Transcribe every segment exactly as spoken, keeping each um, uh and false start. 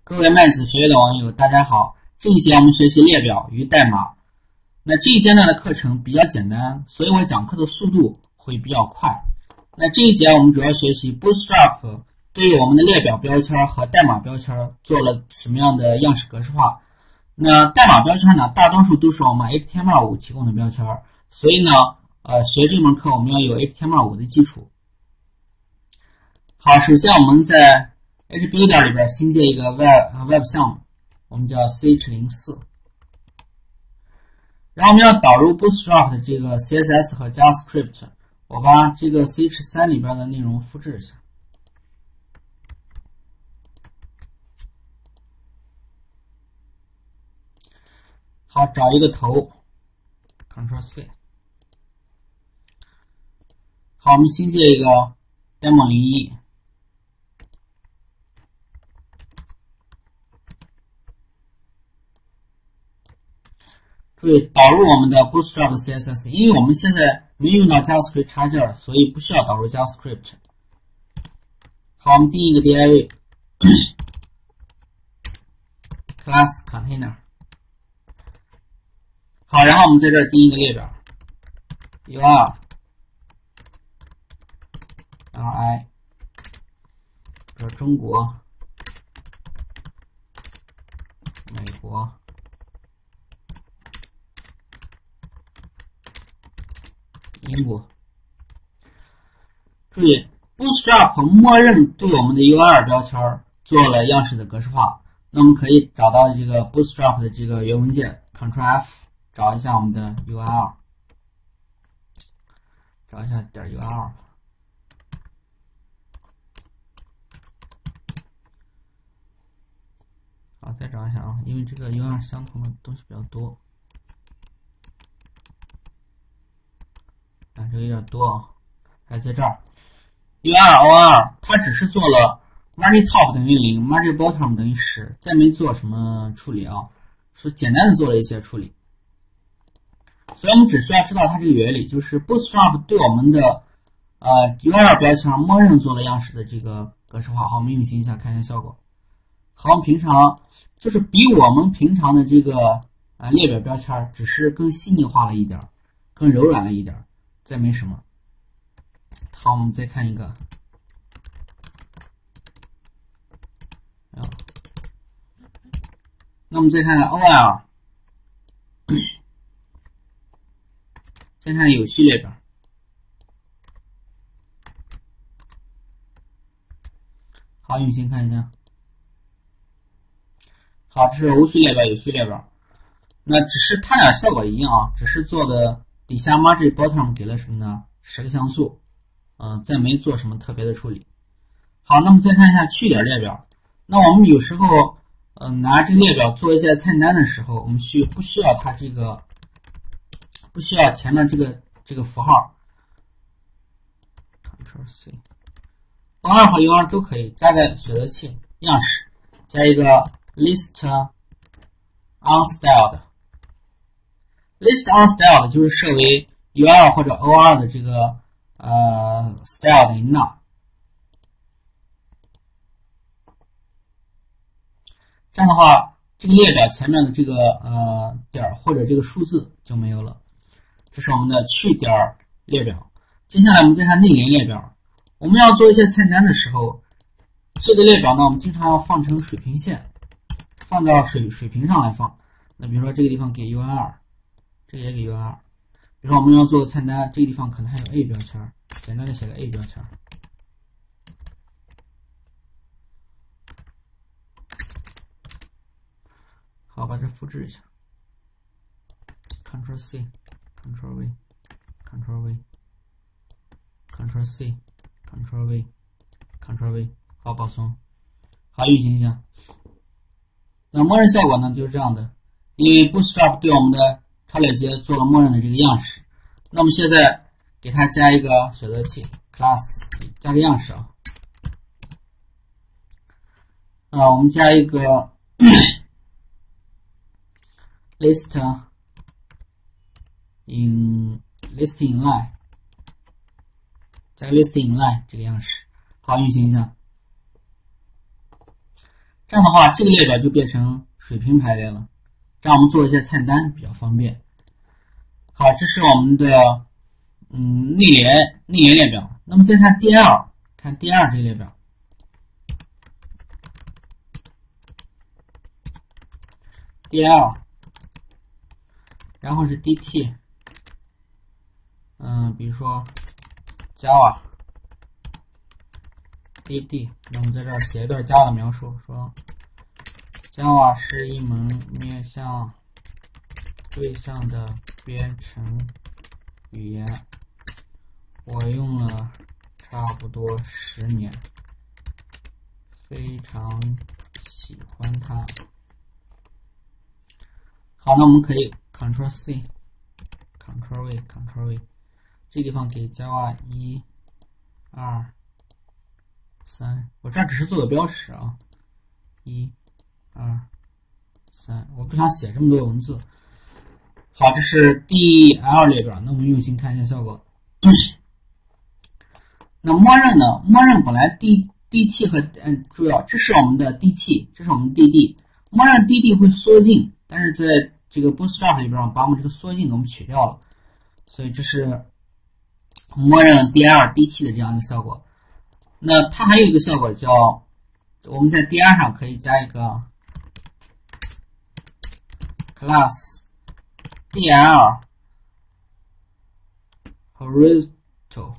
各位麦子学院的网友，大家好！这一节我们学习列表与代码。那这一阶段的课程比较简单，所以我讲课的速度会比较快。那这一节我们主要学习 Bootstrap 对于我们的列表标签和代码标签做了什么样的样式格式化。那代码标签呢，大多数都是我们 H T M L 五 提供的标签，所以呢，呃，学这门课我们要有 H T M L 五 的基础。好，首先我们在 HBuilder 里边新建一个 Web Web 项目，我们叫 C H 零四， 然后我们要导入 Bootstrap 的这个 C S S 和 JavaScript， 我把这个 C H 三 里边的内容复制一下。好，找一个头 Ctrl C。 好，我们新建一个 Demo 零一。注意导入我们的 Bootstrap 的 C S S， 因为我们现在没用到 JavaScript 插件，所以不需要导入 JavaScript。好，我们定一个 div class container。好，然后我们在这儿定一个列表 U R R I， 比如中国、美国、英国。注意 Bootstrap 默认对我们的 U R L 标签做了样式的格式化，那我们可以找到这个 Bootstrap 的这个原文件 Ctrl F， 找一下我们的 U R L， 找一下点 U R L。好，再找一下啊，因为这个 U R L 相同的东西比较多。啊，这个有点多啊，还在这儿 U R L O R 它只是做了 margin top 等于零 margin bottom 等于十，再没做什么处理啊，是简单的做了一些处理。所以我们只需要知道它这个原理，就是 Bootstrap 对我们的呃 U R L 标签默认做了样式的这个格式化。好，我们运行一下看一下效果。好，我们平常就是比我们平常的这个呃列表标签只是更细腻化了一点，更柔软了一点，再没什么。好，我们再看一个，那我们再看看 O L， 再看有序列表。好，运行看一下。好，这是无序列表、有序列表。那只是它俩效果一样啊，只是做的底下 margin bottom 给了什么呢？十个像素，嗯、呃，再没做什么特别的处理。好，那么再看一下去点列表。那我们有时候，嗯、呃，拿这个列表做一些菜单的时候，我们需不需要它这个，不需要前面这个这个符号 ，Ctrl C，O R 和 U R 都可以，加个选择器样式，加一个 list unstyled。list unstyled 就是设为 U R L 或者 O R 的这个呃 style 等于 none。这样的话，这个列表前面的这个呃点或者这个数字就没有了。这是我们的去点列表。接下来我们再看内联列表。我们要做一些菜单的时候，这个列表呢，我们经常要放成水平线，放到水水平上来放。那比如说这个地方给 U R L。这个也给 U R L， 比如说我们要做菜单，这个地方可能还有 A 标签，简单的写个 A 标签。好，把这复制一下 ，Ctrl C，Ctrl V，Ctrl V，Ctrl C，Ctrl V，Ctrl V， 好，保存，好，运行一下。那默认效果呢就是这样的，因为 Bootstrap 对我们的超链接做了默认的这个样式，那么现在给它加一个选择器 class， 加个样式啊，啊，我们加一个list in list inline， 加个 list inline 这个样式。好，运行一下。 这样的话，这个列表就变成水平排列了，这样我们做一些菜单比较方便。好，这是我们的嗯内联内联列表。那么再看 D L， 看 D L 这个列表 ，D L， 然后是 D T， 嗯，比如说 Java。D D， 那么在这儿写一段 Java 的描述，说 Java 是一门面向对象的编程语言，我用了差不多十年，非常喜欢它。好，那我们可以 Ctrl C，Ctrl V，Ctrl V， 这地方给 Java 一、二。三，我这只是做个标识啊，一、二、三，我不想写这么多文字。好，这是 D L 列表，那我们用心看一下效果。那默认呢？默认本来 D DT 和嗯，注意啊，这是我们的 D T， 这是我们 D D， 默认 D D 会缩进，但是在这个 Bootstrap 里边把我们这个缩进给我们取掉了，所以这是默认 D L D T 的这样一个效果。那它还有一个效果叫，我们在 D R 上可以加一个 class D L horizontal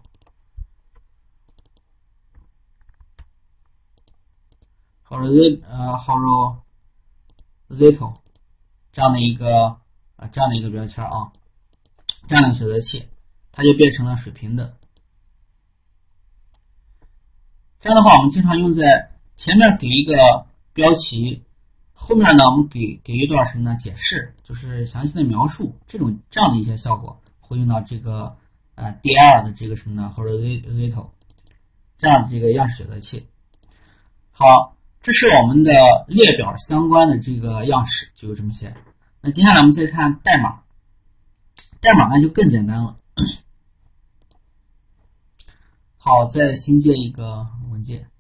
horizontal 呃 horizontal 这样的一个啊这样的一个标签啊，这样的选择器，它就变成了水平的。这样的话，我们经常用在前面给一个标题，后面呢我们给给一段什么呢？解释，就是详细的描述，这种这样的一些效果会用到这个呃 D L 的这个什么呢？或者 horizontal 这样的这个样式选择器。好，这是我们的列表相关的这个样式，就有这么些。那接下来我们再看代码，代码呢就更简单了。好，再新建一个文件，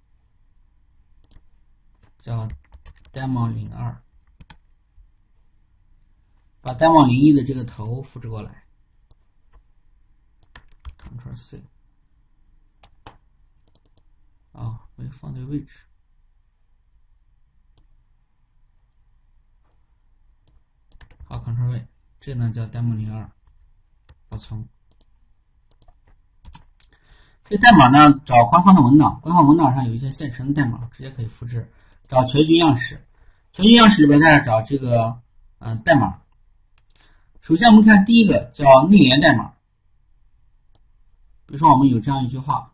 叫 demo 零二， 把 demo 零一的这个头复制过来 ，Ctrl C， 啊，没放对位置。好 ，Ctrl V， 这呢叫 demo 零二， 保存。这代码呢，找官方的文档，官方文档上有一些现成的代码，直接可以复制。找全局样式，全局样式里边大家找这个嗯、呃、代码。首先我们看第一个叫内联代码，比如说我们有这样一句话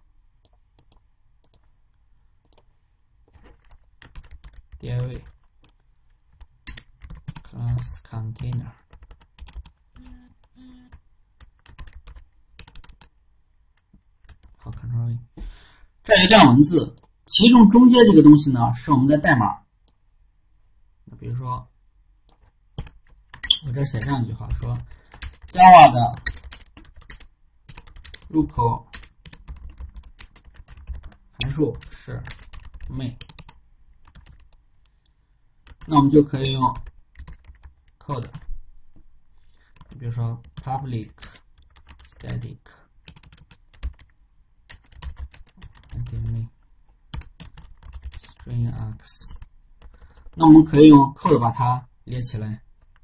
，div class container。好 ，Ctrl V， 这有一段文字，其中中间这个东西呢是我们的代码。那比如说，我这写这样一句话，说 Java 的入口函数是 main， 那我们就可以用 code， 比如说 public static main string x， 那我们可以用 code 把它列起来，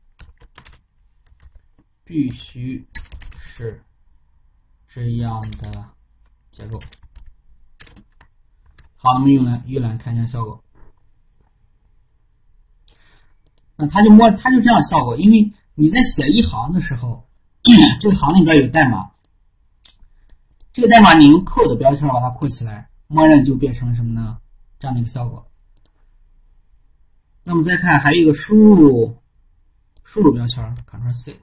必须是这样的结构。好，那么用来预览看一下效果。那它就摸，它就这样效果，因为你在写一行的时候，这个行里边有代码，这个代码你用 code 标签把它括起来，默认就变成了什么呢？这样的一个效果。那么再看还有一个输入输入标签 ，Ctrl C。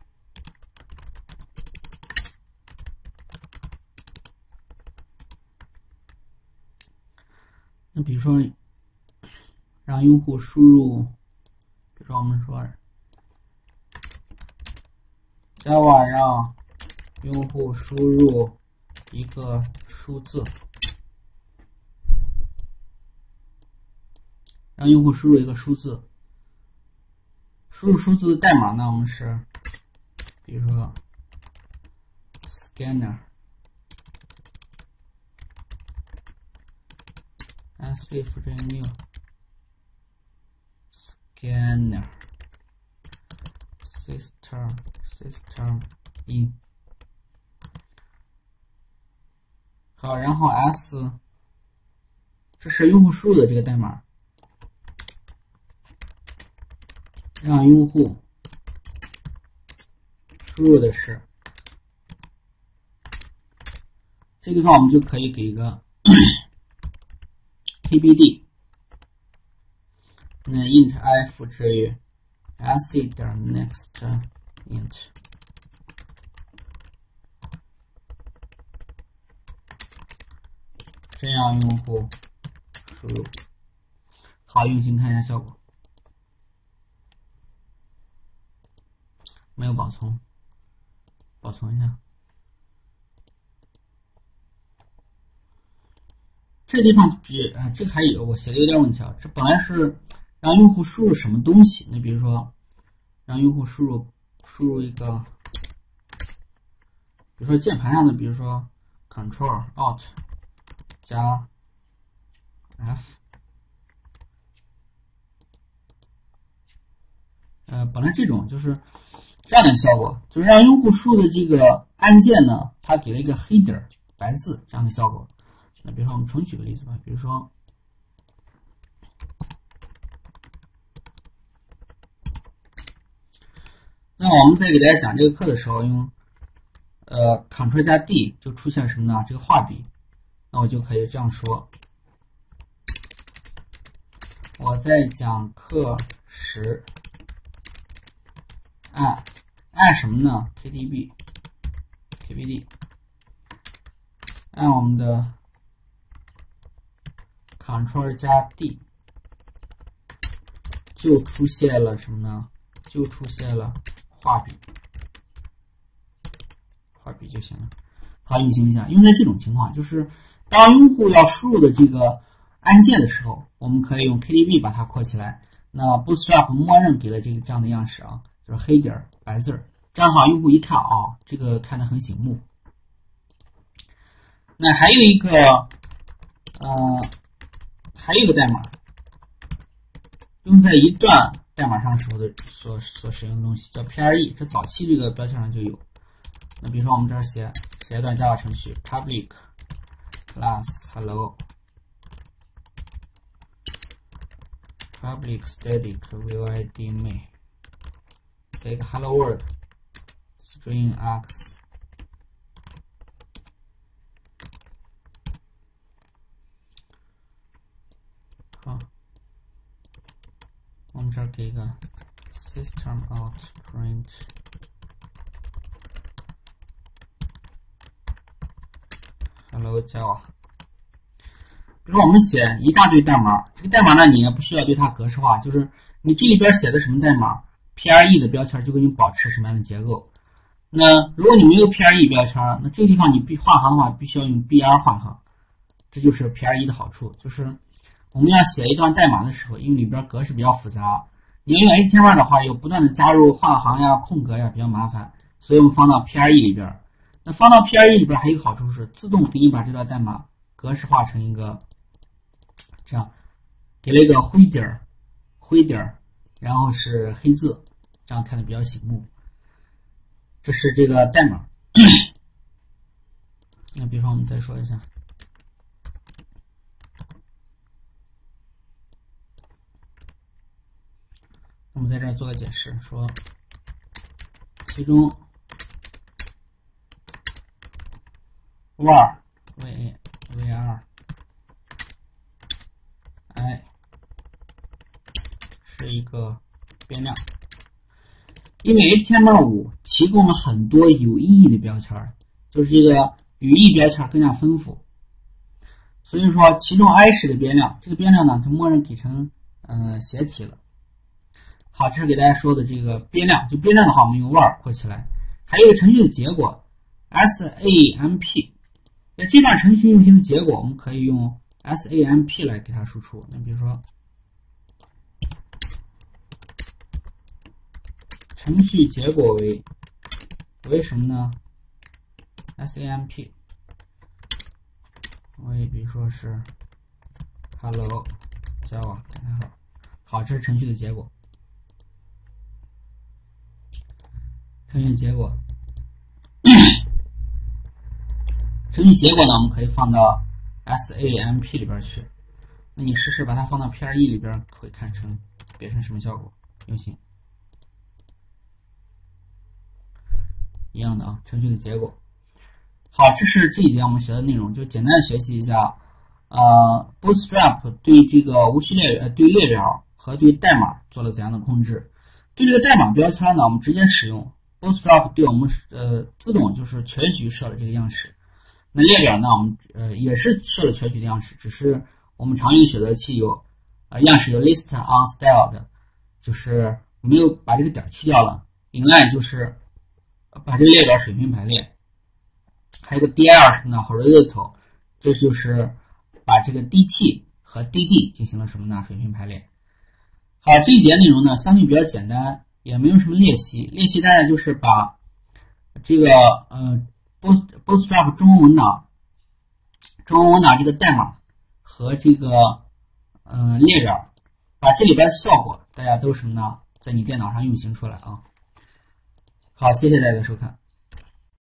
那比如说让用户输入，比如说我们说 Java 让用户输入一个数字， 让用户输入一个数字，输入数字的代码呢，我们是比如说 scanner and save new scanner system system in 好，然后 s 这是用户输入的这个代码，让用户输入的是这地方，我们就可以给一个 tbd， 那 int f 至于 s 点 next int， 这样用户输入。好，运行看一下效果。没有保存，保存一下。这地方比啊，这个还有我写的有点问题啊。这本来是让用户输入什么东西？那比如说，让用户输入输入一个，比如说键盘上的，比如说 Control Alt 加 F。呃，本来这种就是这样的效果，就是让用户输入的这个按键呢，它给了一个 header 白字这样的效果。那比如说我们重举个例子吧，比如说，那我们在给大家讲这个课的时候，用呃 Ctrl 加 D 就出现什么呢？这个画笔，那我就可以这样说：我在讲课时。按按什么呢 ？KDB KBD 按我们的 Ctrl 加 D 就出现了什么呢？就出现了画笔，画笔就行了。好，运行一下。因为在这种情况，就是当用户要输入的这个按键的时候，我们可以用 K D B 把它扩起来。那 Bootstrap 默认给了这个这样的样式啊。就是黑点白字，这样的话用户一看啊、哦，这个看得很醒目。那还有一个，呃，还有一个代码，用在一段代码上时候的所所使用的东西叫 P R E， 这早期这个标签上就有。那比如说我们这儿写写一段 Java 程序 ，public class hello public static void main。写一个 hello world string x， 好，我们这儿给一个 system out print hello Java。比如说我们写一大堆代码，这个代码呢你也不需要对它格式化，就是你这里边写的什么代码。P R E 的标签就给你保持什么样的结构。那如果你没有 P R E 标签，那这个地方你必换行的话，必须要用 B R 换行。这就是 P R E 的好处，就是我们要写一段代码的时候，因为里边格式比较复杂，你要用 H T M L 的话，有不断的加入换行呀、空格呀，比较麻烦，所以我们放到 P R E 里边。那放到 P R E 里边还有一个好处是，自动给你把这段代码格式化成一个这样，给了一个灰点灰点，然后是黑字。这样看的比较醒目，这是这个代码。那比如说我们再说一下，我们在这儿做个解释，说其中 var v var i 是一个变量。因为 H T M L 五 提供了很多有意义的标签，就是这个语义标签更加丰富，所以说其中 i 是个变量，这个变量呢它默认给成嗯、呃、斜体了。好，这是给大家说的这个变量，就变量的话我们用 var 扩起来。还有一个程序的结果 samp， 那这段程序运行的结果我们可以用 samp 来给它输出。那比如说程序结果为为什么呢 ？SAMP 为比如说是 Hello Java， 好，这是程序的结果。程序结果，程序结果呢，我们可以放到 SAMP 里边去。那你试试把它放到 P R E 里边，会看成变成什么效果？用心一样的啊，程序的结果。好，这是这一节我们学的内容，就简单的学习一下。呃 ，Bootstrap 对这个无序列呃对列表和对代码做了怎样的控制？对这个代码标签呢，我们直接使用 Bootstrap 对我们呃自动就是全局设了这个样式。那列表呢，我们呃也是设了全局的样式，只是我们常用选择器有呃样式有 list on style 的，就是没有把这个点去掉了。inline 就是把这个列表水平排列，还有个 D L 什么呢 horizontal， 这就是把这个 D T 和 D D 进行了什么呢水平排列。好，这一节内容呢相对比较简单，也没有什么练习，练习大概就是把这个呃 Bootstrap 中文文档中文文档这个代码和这个呃列表，把这里边的效果大家都什么呢在你电脑上运行出来啊。好，谢谢大家的收看。